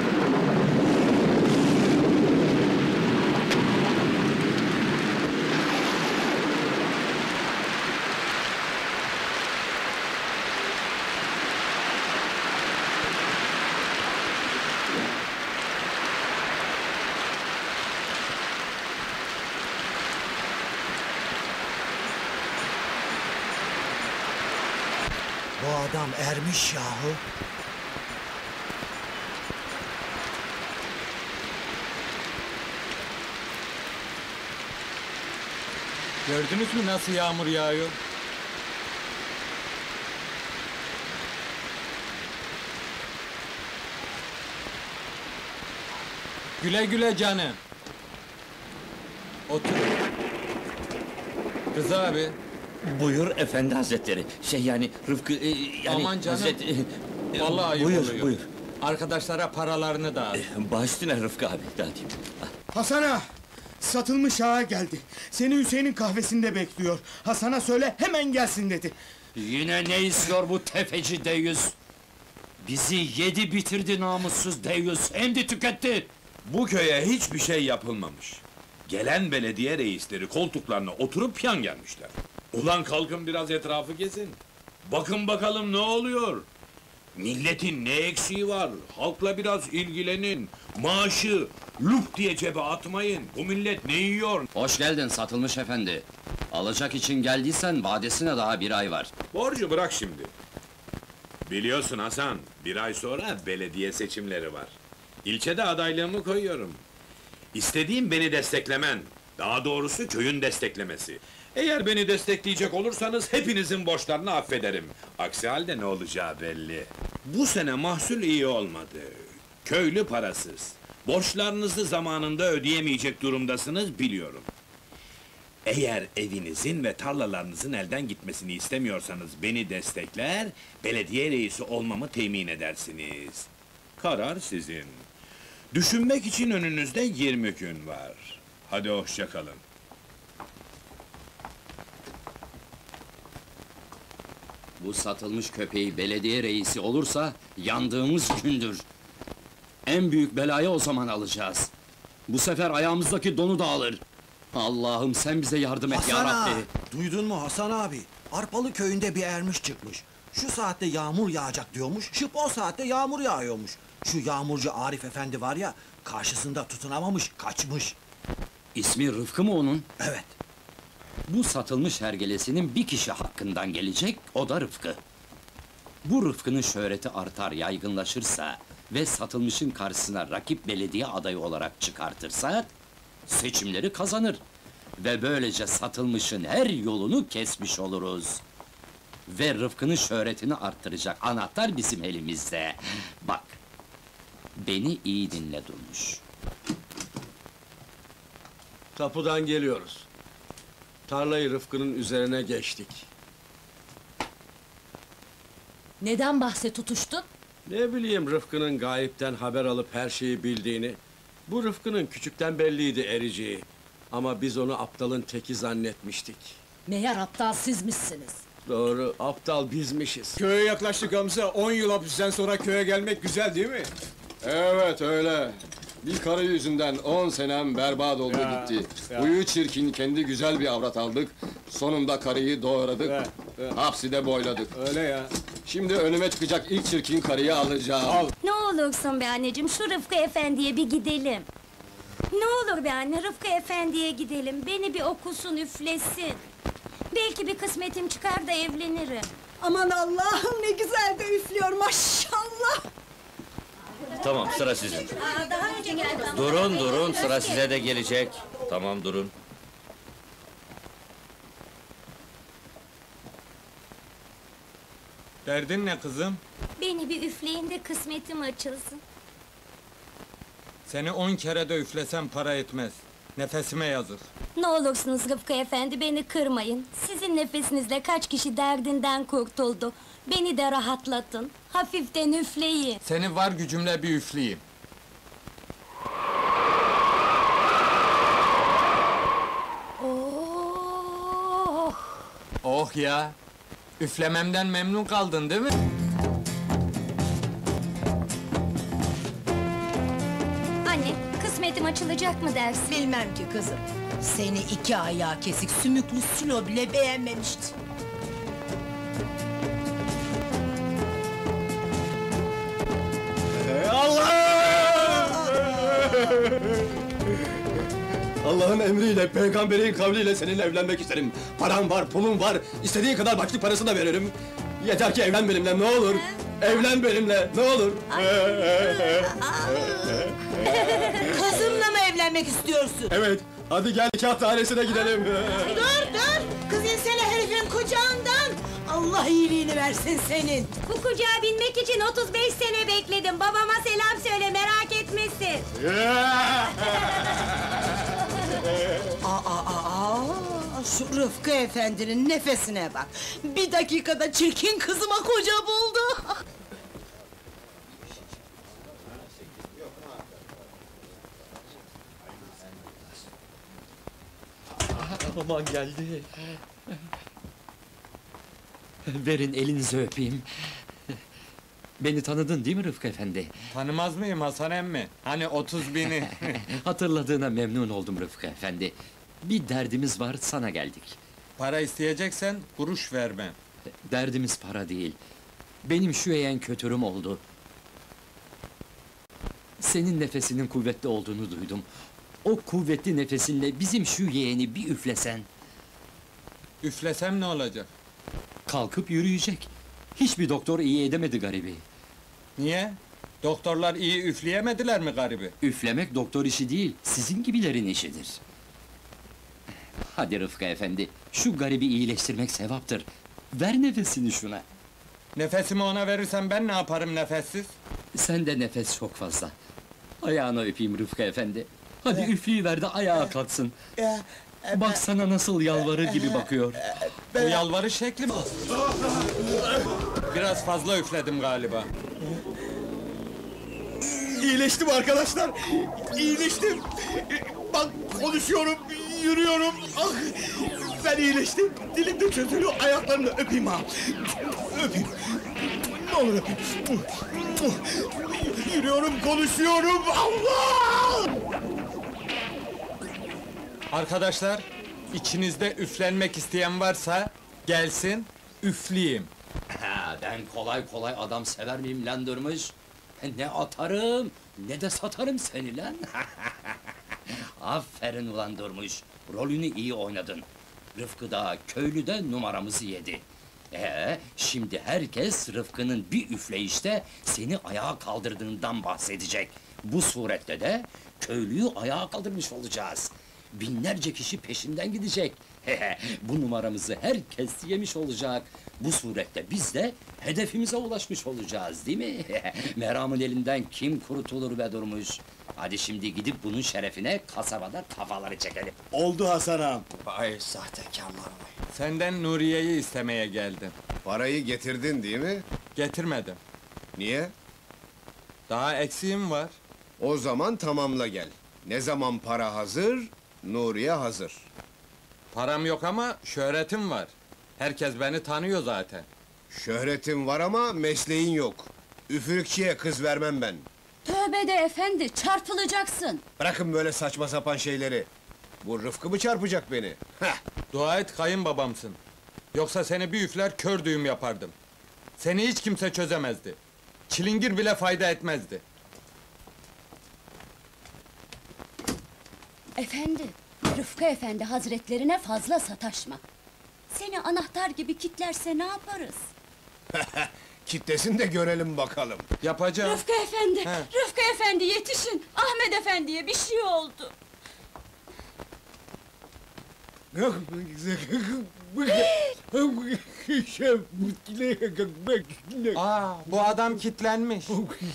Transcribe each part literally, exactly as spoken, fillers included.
Bu adam ermiş yahu. Gördünüz mü nasıl yağmur yağıyor? Güle güle canım. Otur. Rıza abi. Buyur efendi hazretleri. Şey yani Rıfkı e, yani Aman canım. Hazret, e, e, Vallahi ayıp buyur, oluyor. Buyur Arkadaşlara paralarını dağıt. E, baş üstüne Rıfkı abi dağıtayım. Hasan ağa! Satılmış ağa geldi. Seni Hüseyin'in kahvesinde bekliyor. Hasan'a söyle hemen gelsin dedi. Yine ne istiyor bu tefeci deyyus? Bizi yedi bitirdi namussuz deyyus, hem de tüketti! Bu köye hiçbir şey yapılmamış. Gelen belediye reisleri koltuklarına oturup yan gelmişler. Ulan kalkın biraz etrafı gezin. Bakın bakalım ne oluyor? Milletin ne eksiği var? Halkla biraz ilgilenin. Maaşı lup diye cebe atmayın. Bu millet ne yiyor? Hoş geldin satılmış efendi. Alacak için geldiysen vadesine daha bir ay var. Borcu bırak şimdi. Biliyorsun Hasan, bir ay sonra belediye seçimleri var. İlçede adaylığımı koyuyorum. İstediğim beni desteklemen, daha doğrusu köyün desteklemesi. Eğer beni destekleyecek olursanız hepinizin borçlarını affederim. Aksi halde ne olacağı belli. Bu sene mahsul iyi olmadı. Köylü parasız. Borçlarınızı zamanında ödeyemeyecek durumdasınız biliyorum. Eğer evinizin ve tarlalarınızın elden gitmesini istemiyorsanız beni destekler, belediye reisi olmamı temin edersiniz. Karar sizin. Düşünmek için önünüzde yirmi gün var. Hadi hoşça kalın. Bu satılmış köpeği belediye reisi olursa yandığımız gündür. En büyük belayı o zaman alacağız. Bu sefer ayağımızdaki donu da alır. Allah'ım sen bize yardım et ya Hasan ağa! Rabbi. Duydun mu Hasan abi? Arpalı köyünde bir ermiş çıkmış. Şu saatte yağmur yağacak diyormuş, şıp o saatte yağmur yağıyormuş. Şu yağmurcu Arif efendi var ya, karşısında tutunamamış, kaçmış. İsmi Rıfkı mı onun? Evet. Bu satılmış hergelesinin bir kişi hakkından gelecek, o da Rıfkı. Bu Rıfkı'nın şöhreti artar, yaygınlaşırsa ve satılmışın karşısına rakip belediye adayı olarak çıkartırsa seçimleri kazanır. Ve böylece satılmışın her yolunu kesmiş oluruz. Ve Rıfkı'nın şöhretini arttıracak anahtar bizim elimizde. Bak, beni iyi dinle Durmuş. Tapudan geliyoruz. Tarlayı Rıfkı'nın üzerine geçtik. Neden bahse tutuştun? Ne bileyim Rıfkı'nın gayipten haber alıp her şeyi bildiğini. Bu Rıfkı'nın küçükten belliydi ericiği. Ama biz onu aptalın teki zannetmiştik. Meğer aptal sizmişsiniz. Doğru, aptal bizmişiz. Köye yaklaştık Hamza. On yıl hapisten sonra köye gelmek güzel değil mi? Evet öyle. Bir karı yüzünden on senem berbat oldu Ya, gitti. ya. Huyu çirkin kendi güzel bir avrat aldık. Sonunda karıyı doğradık. Ya, ya. Hapsi de boyladık. Öyle ya. Şimdi önüme çıkacak ilk çirkin karıyı alacağım. Al. Ne olursun be anneciğim, şu Rıfkı Efendi'ye bir gidelim. Ne olur be anne, Rıfkı Efendi'ye gidelim, beni bir okusun, üflesin. Belki bir kısmetim çıkar da evlenirim. Aman Allah'ım ne güzel de üflüyor maşallah! Tamam sıra sizin. Aa, daha önce geldi ama- Durun durun sıra size de gelecek. Tamam durun. Derdin ne kızım? Beni bir üfleyin de kısmetim açılsın. Seni on kere de üflesem para etmez. Nefesime yazık. Ne olursunuz Rıfkı Efendi, beni kırmayın. Sizin nefesinizle kaç kişi derdinden kurtuldu. Beni de rahatlatın, hafiften üfleyin. Seni var gücümle bir üfleyeyim. Oh! Oh ya! Üflememden memnun kaldın değil mi? içim açılacak mı dersin? Bilmem ki kızım. Seni iki ayağı kesik sümüklü sülo bile beğenmemişti. Allah'ın emriyle, peygamberin kavliyle seninle evlenmek isterim. Param var, pulum var, istediğin kadar başlık parası da veririm. Yeter ki evlen benimle, ne olur. Evlen benimle, ne olur. Kızımla mı evlenmek istiyorsun? Evet, hadi gel nikah dairesine gidelim. Dur dur! Kız insene herifin kucağından! Allah iyiliğini versin senin! Bu kucağa binmek için otuz beş sene bekledim. Babama selam söyle, merak etmesin. Aa, aa, aa! Şu Rıfkı efendinin nefesine bak! Bir dakikada çirkin kızıma koca buldu! Aman geldi. Verin elinizi öpeyim. Beni tanıdın değil mi Rıfkı efendi? Tanımaz mıyım Hasan emmi? Hani otuz bini? Hatırladığına memnun oldum Rıfkı efendi. Bir derdimiz var, sana geldik. Para isteyeceksen kuruş vermem. Derdimiz para değil. Benim şu yeğen kötürüm oldu. Senin nefesinin kuvvetli olduğunu duydum. O kuvvetli nefesinle bizim şu yeğeni bir üflesen... Üflesem ne olacak? Kalkıp yürüyecek. Hiçbir doktor iyi edemedi garibi. Niye? Doktorlar iyi üfleyemediler mi garibi? Üflemek doktor işi değil, sizin gibilerin işidir. Hadi Rıfkı efendi, şu garibi iyileştirmek sevaptır. Ver nefesini şuna. Nefesimi ona verirsen ben ne yaparım nefessiz? Sen de nefes çok fazla. Ayağını öpeyim Rıfkı efendi. Hadi üfleyiver de ayağa kalksın. Bak sana nasıl yalvarır gibi bakıyor. Bu yalvarış şekli mi? Biraz fazla üfledim galiba. İyileştim arkadaşlar! İyileştim! Bak konuşuyorum, yürüyorum! Ah! Ben iyileştim! Dilim de çözülüyor, ayaklarını öpeyim ha! Öpeyim! Ne olur öpeyim! Yürüyorum, konuşuyorum! Allah! Arkadaşlar, içinizde üflenmek isteyen varsa gelsin, üfleyeyim. Ha, ben kolay kolay adam sever miyim lan Durmuş? Ne atarım, ne de satarım seni lan! Aferin ulan Durmuş, rolünü iyi oynadın. Rıfkı da, köylü de numaramızı yedi. Ee, şimdi herkes Rıfkı'nın bir üfleyişte seni ayağa kaldırdığından bahsedecek. Bu surette de köylüyü ayağa kaldırmış olacağız. Binlerce kişi peşinden gidecek. Bu numaramızı herkes yemiş olacak. Bu surette biz de hedefimize ulaşmış olacağız, değil mi? Meramın elinden kim kurtulur be Durmuş? Hadi şimdi gidip bunun şerefine kasabada kafaları çekelim. Oldu Hasan ağam! Vay sahtekarlar vay! Senden Nuriye'yi istemeye geldim. Parayı getirdin değil mi? Getirmedim. Niye? Daha eksiğim var. O zaman tamamla gel. Ne zaman para hazır, Nuriye hazır. Param yok ama şöhretim var. Herkes beni tanıyor zaten. Şöhretin var ama mesleğin yok. Üfürükçüye kız vermem ben. Tövbe de efendi, çarpılacaksın. Bırakın böyle saçma sapan şeyleri. Bu Rıfkı mı çarpacak beni? Heh! Dua et kayınbabamsın. Yoksa seni bir üfler kör düğüm yapardım. Seni hiç kimse çözemezdi. Çilingir bile fayda etmezdi. Efendi, Rıfkı efendi hazretlerine fazla sataşma. Seni anahtar gibi kitlerse ne yaparız? Kitlesin de görelim bakalım. Yapacağım. Rıfkı efendi, He. Rıfkı efendi yetişin! Ahmet efendiye bir şey oldu. Aa, bu adam kitlenmiş.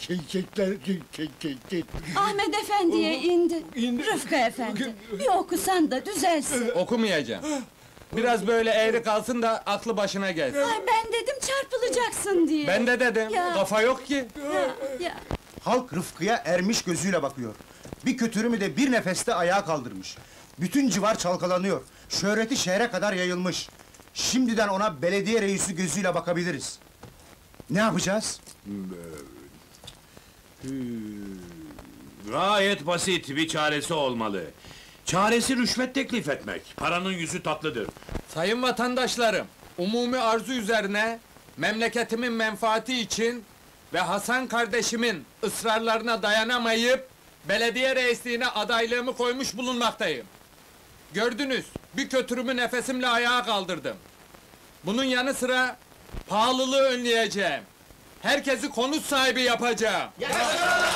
Ahmet efendiye indi. Rıfkı efendi, bir okusan da düzelsin. Okumayacağım. Biraz böyle eğri kalsın da aklı başına gelsin. Ay ben dedim çarpılacaksın diye. Ben de dedim, Ya. kafa yok ki. Ya, ya. Halk Rıfkı'ya ermiş gözüyle bakıyor. Bir kötürümü de bir nefeste ayağa kaldırmış. Bütün civar çalkalanıyor. Şöhreti şehre kadar yayılmış. Şimdiden ona belediye reisi gözüyle bakabiliriz. Ne yapacağız? Gayet basit, bir çaresi olmalı. Çaresi rüşvet teklif etmek. Paranın yüzü tatlıdır. Sayın vatandaşlarım, umumi arzu üzerine, memleketimin menfaati için ve Hasan kardeşimin ısrarlarına dayanamayıp, belediye reisliğine adaylığımı koymuş bulunmaktayım. Gördünüz, bir kötürümü nefesimle ayağa kaldırdım. Bunun yanı sıra, pahalılığı önleyeceğim. Herkesi konut sahibi yapacağım.